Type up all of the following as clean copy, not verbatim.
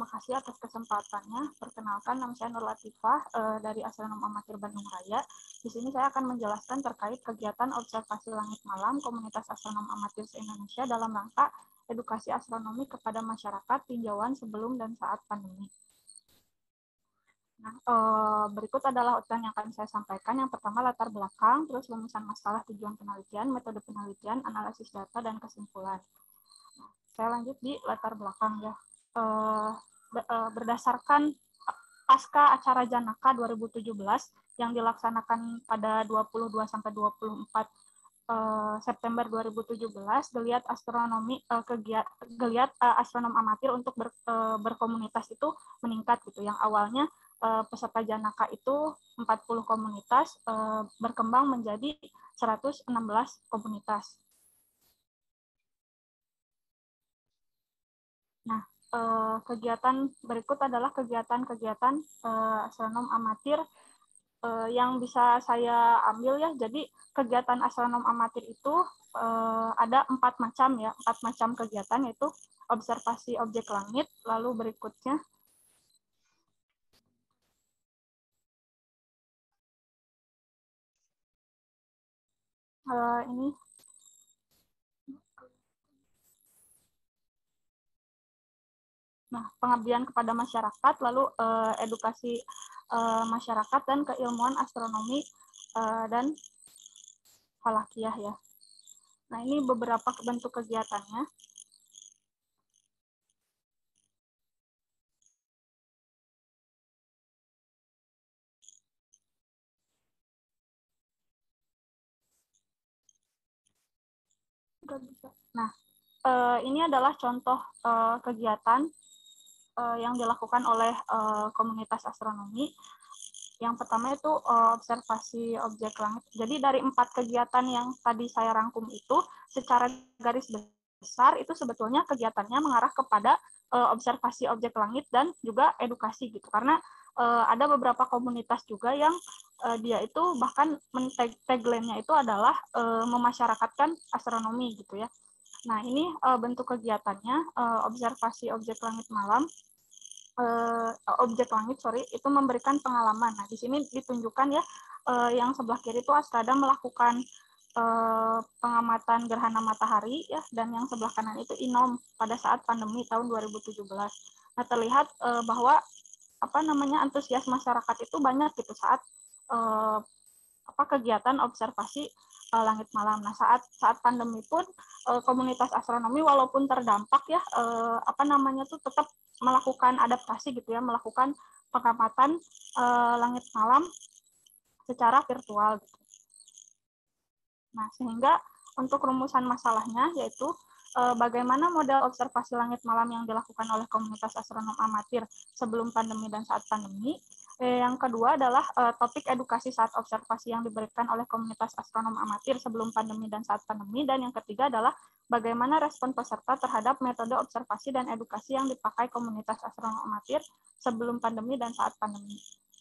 terima kasih atas kesempatannya. Perkenalkan, nama saya Nur Latifah dari Astronom Amatir Bandung Raya. Di sini saya akan menjelaskan terkait kegiatan observasi langit malam Komunitas Astronom Amatir se-Indonesia dalam rangka edukasi astronomi kepada masyarakat tinjauan sebelum dan saat pandemi. Nah, berikut adalah outline yang akan saya sampaikan. Yang pertama, latar belakang, terus rumusan masalah, tujuan penelitian, metode penelitian, analisis data, dan kesimpulan. Nah, saya lanjut di latar belakang ya. Berdasarkan pasca acara Janaka 2017 yang dilaksanakan pada 22 sampai 24 September 2017, geliat astronomi geliat astronom amatir untuk berkomunitas itu meningkat gitu. Yang awalnya peserta Janaka itu 40 komunitas berkembang menjadi 116 komunitas. Nah, kegiatan berikut adalah kegiatan-kegiatan astronom amatir yang bisa saya ambil ya. Jadi kegiatan astronom amatir itu ada 4 macam ya, 4 macam kegiatan, yaitu observasi objek langit, lalu berikutnya ini pengabdian kepada masyarakat, lalu edukasi masyarakat dan keilmuan astronomi dan falakiyah ya. Nah, ini beberapa bentuk kegiatannya. Nah, ini adalah contoh kegiatan yang dilakukan oleh komunitas astronomi. Yang pertama itu observasi objek langit. Jadi dari 4 kegiatan yang tadi saya rangkum itu, secara garis besar itu sebetulnya kegiatannya mengarah kepada observasi objek langit dan juga edukasi gitu. Karena ada beberapa komunitas juga yang dia itu bahkan tagline-nya itu adalah memasyarakatkan astronomi gitu ya. Nah, ini bentuk kegiatannya, observasi objek langit malam. Objek langit, itu memberikan pengalaman. Nah, di sini ditunjukkan ya, yang sebelah kiri itu Astrada melakukan pengamatan gerhana matahari ya, dan yang sebelah kanan itu Inom pada saat pandemi tahun 2017. Nah, terlihat bahwa antusias masyarakat itu banyak gitu saat kegiatan observasi langit malam. Nah, saat pandemi pun komunitas astronomi walaupun terdampak ya tetap melakukan adaptasi gitu ya, melakukan pengamatan langit malam secara virtual gitu. Nah, sehingga untuk rumusan masalahnya yaitu bagaimana model observasi langit malam yang dilakukan oleh komunitas astronom amatir sebelum pandemi dan saat pandemi. Yang kedua adalah topik edukasi saat observasi yang diberikan oleh komunitas astronom amatir sebelum pandemi dan saat pandemi. Dan yang ketiga adalah bagaimana respon peserta terhadap metode observasi dan edukasi yang dipakai komunitas astronom amatir sebelum pandemi dan saat pandemi.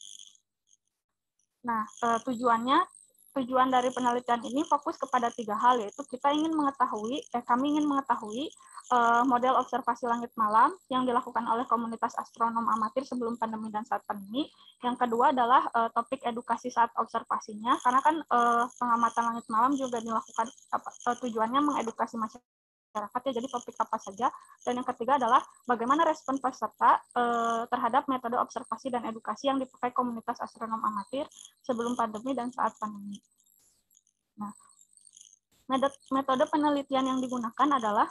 Nah, tujuan dari penelitian ini fokus kepada 3 hal, yaitu kami ingin mengetahui model observasi langit malam yang dilakukan oleh komunitas astronom amatir sebelum pandemi dan saat pandemi. Yang kedua adalah topik edukasi saat observasinya, karena kan pengamatan langit malam juga dilakukan tujuannya mengedukasi masyarakat ya, jadi topik apa saja. Dan yang ketiga adalah bagaimana respon peserta terhadap metode observasi dan edukasi yang dipakai komunitas astronom amatir sebelum pandemi dan saat pandemi. Nah, metode penelitian yang digunakan adalah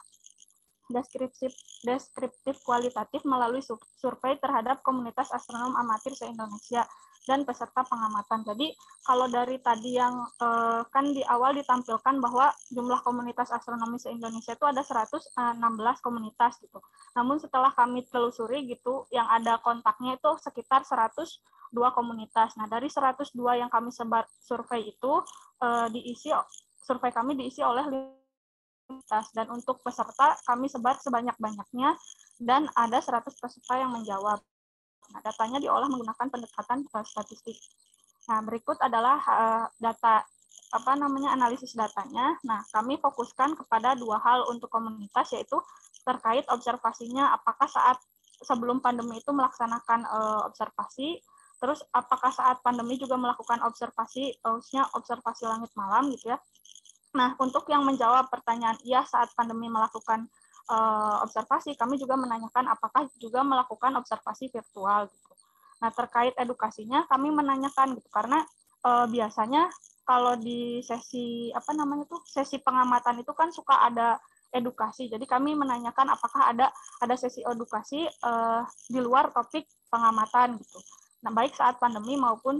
deskriptif kualitatif melalui survei terhadap komunitas astronom amatir se-Indonesia dan peserta pengamatan. Jadi kalau dari tadi yang kan di awal ditampilkan bahwa jumlah komunitas astronomi se-Indonesia itu ada 116 komunitas gitu. Namun setelah kami telusuri gitu, yang ada kontaknya itu sekitar 102 komunitas. Nah, dari 102 yang kami sebar survei itu survei kami diisi oleh dan untuk peserta kami sebar sebanyak-banyaknya dan ada 100 peserta yang menjawab. Nah, datanya diolah menggunakan pendekatan statistik. Nah, berikut adalah data analisis datanya. Nah, kami fokuskan kepada 2 hal untuk komunitas, yaitu terkait observasinya apakah saat sebelum pandemi itu melaksanakan observasi, terus apakah saat pandemi juga melakukan observasi, khususnya observasi langit malam gitu ya. Nah, untuk yang menjawab pertanyaan iya saat pandemi melakukan observasi, kami juga menanyakan apakah juga melakukan observasi virtual gitu. Nah, terkait edukasinya kami menanyakan gitu karena biasanya kalau di sesi sesi pengamatan itu kan suka ada edukasi. Jadi kami menanyakan apakah ada sesi edukasi di luar topik pengamatan gitu. Nah, baik saat pandemi maupun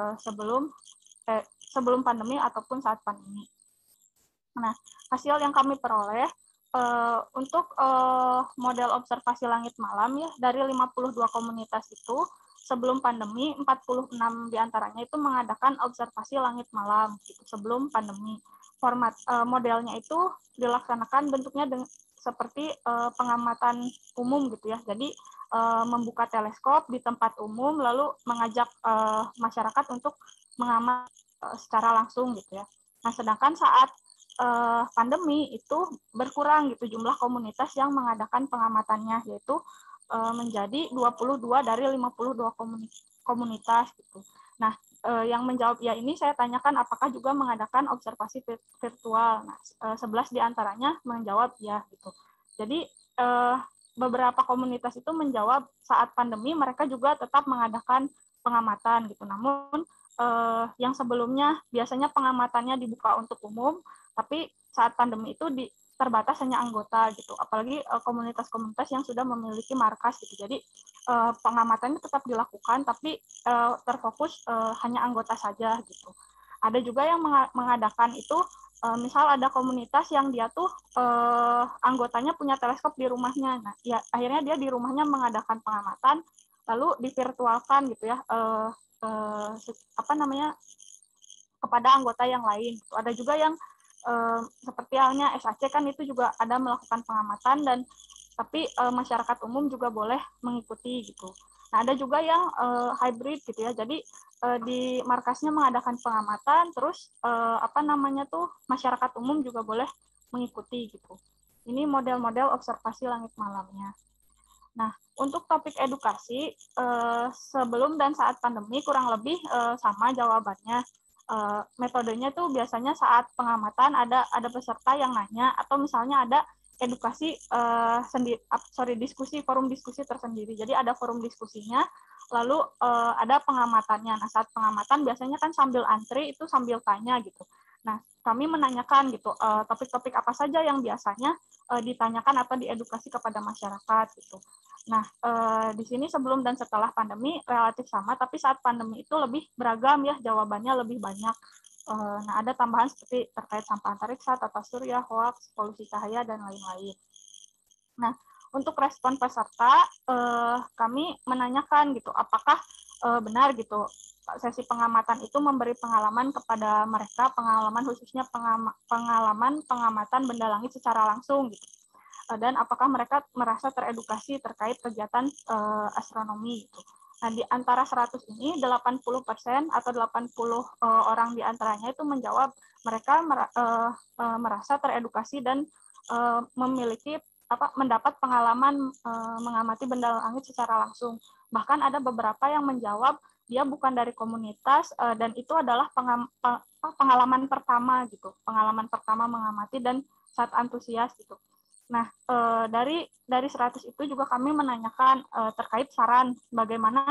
sebelum pandemi ataupun saat pandemi. Nah, hasil yang kami peroleh untuk model observasi langit malam ya, dari 52 komunitas itu, sebelum pandemi 46 diantaranya itu mengadakan observasi langit malam gitu, sebelum pandemi. Format modelnya itu dilaksanakan bentuknya seperti pengamatan umum gitu ya. Jadi membuka teleskop di tempat umum lalu mengajak masyarakat untuk mengamati secara langsung gitu ya. Nah, sedangkan saat pandemi itu berkurang gitu jumlah komunitas yang mengadakan pengamatannya, yaitu menjadi 22 dari 52 komunitas gitu. Nah, yang menjawab ya ini saya tanyakan apakah juga mengadakan observasi virtual. Nah, 11 diantaranya menjawab ya gitu. Jadi beberapa komunitas itu menjawab saat pandemi mereka juga tetap mengadakan pengamatan gitu. Namun yang sebelumnya biasanya pengamatannya dibuka untuk umum, tapi saat pandemi itu terbatas hanya anggota gitu, apalagi komunitas-komunitas yang sudah memiliki markas gitu. Jadi pengamatannya tetap dilakukan, tapi terfokus hanya anggota saja gitu. Ada juga yang mengadakan itu, misal ada komunitas yang dia tuh anggotanya punya teleskop di rumahnya. Nah, ya akhirnya dia di rumahnya mengadakan pengamatan, lalu divirtualkan gitu ya, kepada anggota yang lain. Ada juga yang seperti halnya SAC kan itu juga ada melakukan pengamatan dan tapi masyarakat umum juga boleh mengikuti gitu. Nah, ada juga yang hybrid gitu ya. Jadi di markasnya mengadakan pengamatan, terus masyarakat umum juga boleh mengikuti gitu. Ini model-model observasi langit malamnya. Nah, untuk topik edukasi sebelum dan saat pandemi kurang lebih sama jawabannya. Metodenya tuh biasanya saat pengamatan ada peserta yang nanya atau misalnya ada edukasi forum diskusi tersendiri. Jadi ada forum diskusinya, lalu ada pengamatannya. Nah, saat pengamatan biasanya kan sambil antri itu sambil tanya gitu. Nah, kami menanyakan gitu topik-topik apa saja yang biasanya ditanyakan atau diedukasi kepada masyarakat gitu. Nah, di sini sebelum dan setelah pandemi relatif sama, tapi saat pandemi itu lebih beragam ya, jawabannya lebih banyak. Nah, ada tambahan seperti terkait sampah antariksa, tata surya, hoax, polusi cahaya, dan lain-lain. Nah, untuk respon peserta, kami menanyakan gitu, apakah benar gitu sesi pengamatan itu memberi pengalaman kepada mereka, pengalaman khususnya pengalaman pengamatan benda langit secara langsung gitu. Dan apakah mereka merasa teredukasi terkait kegiatan astronomi gitu. Nah, di antara 100 ini 80% atau 80 orang di antaranya itu menjawab mereka merasa teredukasi dan memiliki mendapat pengalaman mengamati benda langit secara langsung. Bahkan ada beberapa yang menjawab dia bukan dari komunitas dan itu adalah pengalaman pertama gitu, pengalaman pertama mengamati dan saat antusias gitu. Nah, dari 100 itu juga kami menanyakan terkait saran bagaimana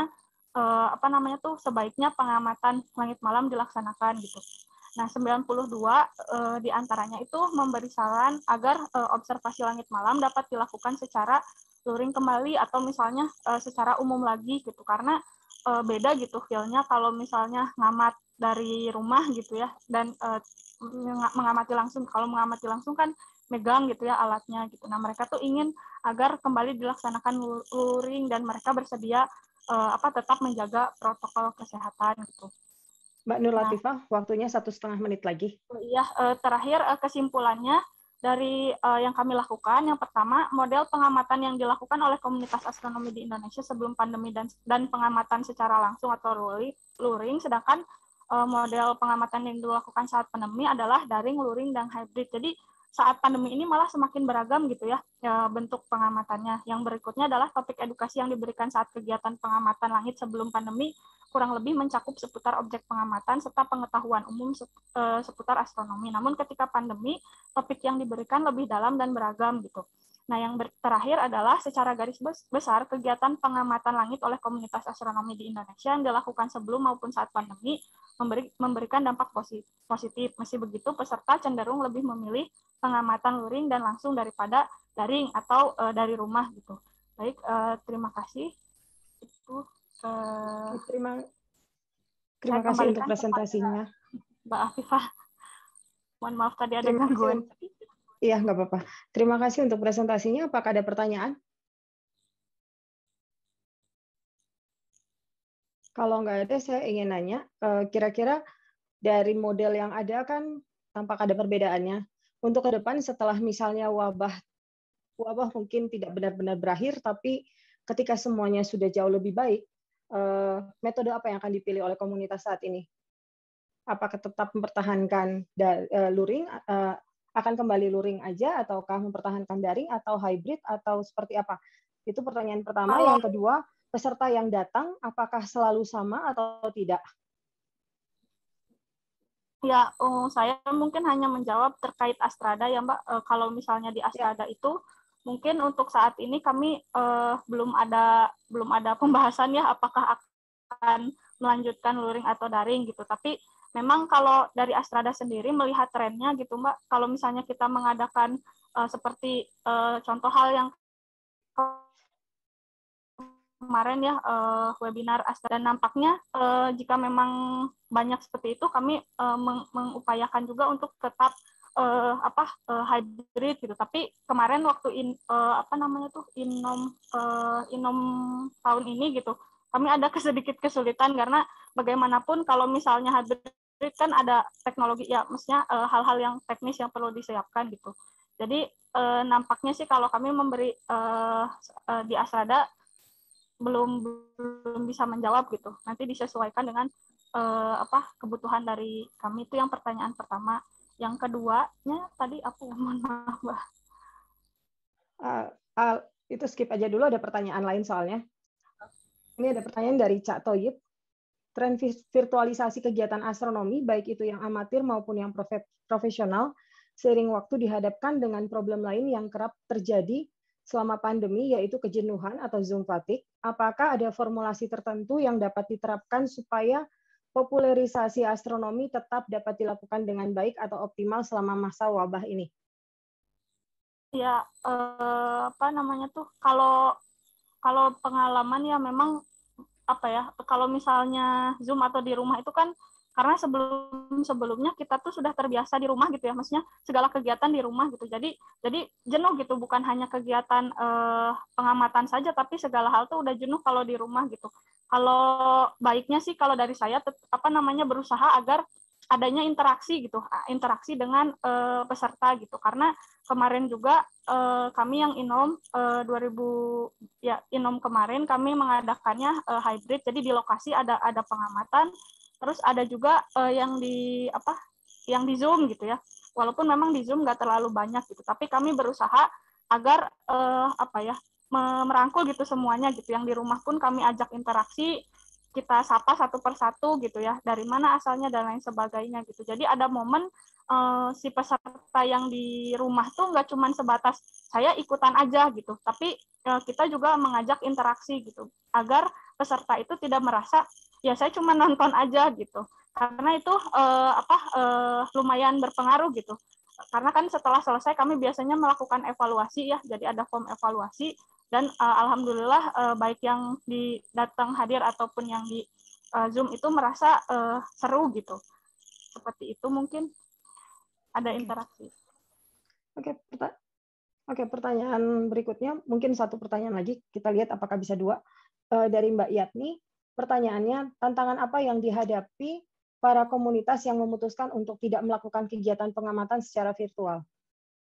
sebaiknya pengamatan langit malam dilaksanakan gitu. Nah, 92 diantaranya itu memberi saran agar observasi langit malam dapat dilakukan secara luring kembali atau misalnya secara umum lagi gitu, karena beda gitu feel-nya kalau misalnya ngamat dari rumah gitu ya dan mengamati langsung. Kalau mengamati langsung kan megang gitu ya alatnya gitu. Nah, mereka tuh ingin agar kembali dilaksanakan luring dan mereka bersedia tetap menjaga protokol kesehatan gitu. Mbak Nur Latifah, waktunya 1,5 menit lagi. Iya, terakhir kesimpulannya dari yang kami lakukan, yang pertama, model pengamatan yang dilakukan oleh komunitas astronomi di Indonesia sebelum pandemi dan pengamatan secara langsung atau luring, sedangkan model pengamatan yang dilakukan saat pandemi adalah daring, luring, dan hybrid. Jadi saat pandemi ini malah semakin beragam gitu ya, bentuk pengamatannya. Yang berikutnya adalah topik edukasi yang diberikan saat kegiatan pengamatan langit sebelum pandemi kurang lebih mencakup seputar objek pengamatan serta pengetahuan umum seputar astronomi. Namun ketika pandemi, topik yang diberikan lebih dalam dan beragam gitu. Nah, yang terakhir adalah secara garis besar kegiatan pengamatan langit oleh komunitas astronomi di Indonesia yang dilakukan sebelum maupun saat pandemi memberikan dampak positif. Meski begitu, peserta cenderung lebih memilih pengamatan luring dan langsung daripada daring atau dari rumah gitu. Baik, terima kasih. Itu terima kasih untuk presentasinya, Mbak Afifah. Mohon maaf tadi ada gangguan. Iya, nggak apa-apa. Terima kasih untuk presentasinya. Apakah ada pertanyaan? Kalau nggak ada, saya ingin nanya, kira-kira dari model yang ada kan tampak ada perbedaannya. Untuk ke depan setelah misalnya wabah mungkin tidak benar-benar berakhir, tapi ketika semuanya sudah jauh lebih baik, metode apa yang akan dipilih oleh komunitas saat ini? Apakah tetap mempertahankan luring, akan kembali luring aja, ataukah mempertahankan daring, atau hybrid, atau seperti apa? Itu pertanyaan pertama. Yang kedua, peserta yang datang, apakah selalu sama atau tidak? Ya, saya mungkin hanya menjawab terkait Astrada ya Mbak. Kalau misalnya di Astrada itu, mungkin untuk saat ini kami belum ada pembahasan ya apakah akan melanjutkan luring atau daring gitu. Tapi memang kalau dari Astrada sendiri melihat trennya gitu Mbak, kalau misalnya kita mengadakan seperti contoh hal yang kemarin ya webinar Astrada, dan nampaknya jika memang banyak seperti itu, kami mengupayakan juga untuk tetap hybrid gitu. Tapi kemarin waktu Inom tahun ini gitu, kami ada sedikit kesulitan karena bagaimanapun kalau misalnya hybrid kan ada teknologi ya, maksudnya hal-hal yang teknis yang perlu disiapkan gitu. Jadi nampaknya sih kalau kami memberi di Astrada belum bisa menjawab gitu. Nanti disesuaikan dengan kebutuhan dari kami. Itu yang pertanyaan pertama. Yang keduanya tadi aku mohon maaf Mbak. Itu skip aja dulu, ada pertanyaan lain soalnya. Ini ada pertanyaan dari Cak Toyib. Tren virtualisasi kegiatan astronomi, baik itu yang amatir maupun yang profesional, seiring waktu dihadapkan dengan problem lain yang kerap terjadi selama pandemi, yaitu kejenuhan atau Zoom fatigue. Apakah ada formulasi tertentu yang dapat diterapkan supaya popularisasi astronomi tetap dapat dilakukan dengan baik atau optimal selama masa wabah ini? Ya, kalau pengalaman ya memang kalau misalnya Zoom atau di rumah itu kan karena sebelumnya kita tuh sudah terbiasa di rumah gitu ya, maksudnya segala kegiatan di rumah gitu. Jadi jenuh gitu, bukan hanya kegiatan pengamatan saja, tapi segala hal tuh udah jenuh kalau di rumah gitu. Kalau baiknya sih kalau dari saya berusaha agar adanya interaksi gitu, interaksi dengan peserta gitu. Karena kemarin juga kami yang Inom 2000 ya Inom kemarin kami mengadakannya hybrid, jadi di lokasi ada pengamatan, terus ada juga yang di Zoom gitu ya. Walaupun memang di Zoom nggak terlalu banyak gitu, tapi kami berusaha agar merangkul gitu semuanya gitu. Yang di rumah pun kami ajak interaksi, kita sapa satu persatu gitu ya, dari mana asalnya dan lain sebagainya gitu. Jadi ada momen si peserta yang di rumah tuh nggak cuma sebatas saya ikutan aja gitu, tapi kita juga mengajak interaksi gitu, agar peserta itu tidak merasa ya saya cuma nonton aja gitu, karena itu lumayan berpengaruh gitu. Karena kan setelah selesai kami biasanya melakukan evaluasi ya, jadi ada form evaluasi, dan alhamdulillah baik yang datang hadir ataupun yang di Zoom itu merasa seru gitu. Seperti itu mungkin ada interaksi. Oke, pertanyaan berikutnya, mungkin satu pertanyaan lagi, kita lihat apakah bisa dua. Dari Mbak Yatni, pertanyaannya, tantangan apa yang dihadapi para komunitas yang memutuskan untuk tidak melakukan kegiatan pengamatan secara virtual?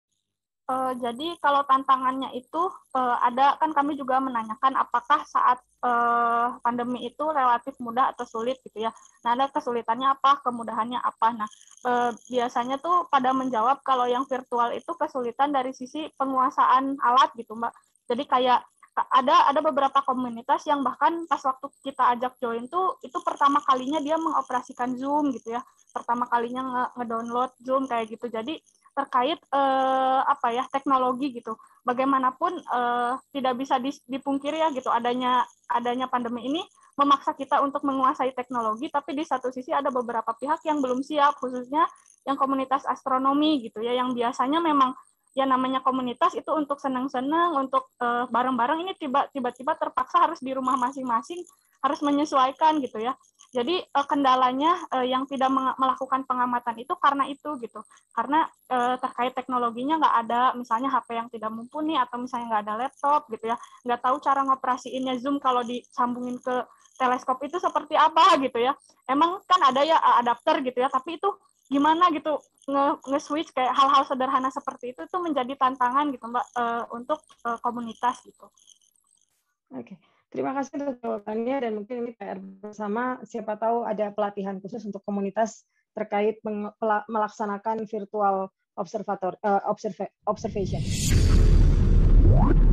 Jadi kalau tantangannya itu ada, kan kami juga menanyakan apakah saat pandemi itu relatif mudah atau sulit gitu ya. Nah, ada kesulitannya apa, kemudahannya apa. Nah, biasanya tuh pada menjawab kalau yang virtual itu kesulitan dari sisi penguasaan alat gitu, Mbak. Jadi kayak ada beberapa komunitas yang bahkan pas waktu kita ajak join tuh itu pertama kalinya dia mengoperasikan Zoom gitu ya. Pertama kalinya ngedownload Zoom kayak gitu. Jadi terkait apa ya, teknologi gitu. Bagaimanapun tidak bisa dipungkiri ya gitu, adanya pandemi ini memaksa kita untuk menguasai teknologi, tapi di satu sisi ada beberapa pihak yang belum siap, khususnya yang komunitas astronomi gitu ya, yang biasanya memang ya namanya komunitas itu untuk senang-senang, untuk bareng-bareng, ini tiba-tiba terpaksa harus di rumah masing-masing, harus menyesuaikan gitu ya. Jadi kendalanya yang tidak melakukan pengamatan itu karena itu gitu, karena terkait teknologinya nggak ada, misalnya HP yang tidak mumpuni atau misalnya nggak ada laptop gitu ya, nggak tahu cara ngoperasiinnya Zoom kalau disambungin ke teleskop itu seperti apa gitu ya. Emang kan ada ya adapter gitu ya, tapi itu gimana gitu nge-switch kayak hal-hal sederhana seperti itu menjadi tantangan gitu Mbak untuk komunitas gitu. Oke, terima kasih untuk jawabannya dan mungkin ini PR bersama. Siapa tahu ada pelatihan khusus untuk komunitas terkait melaksanakan virtual observation.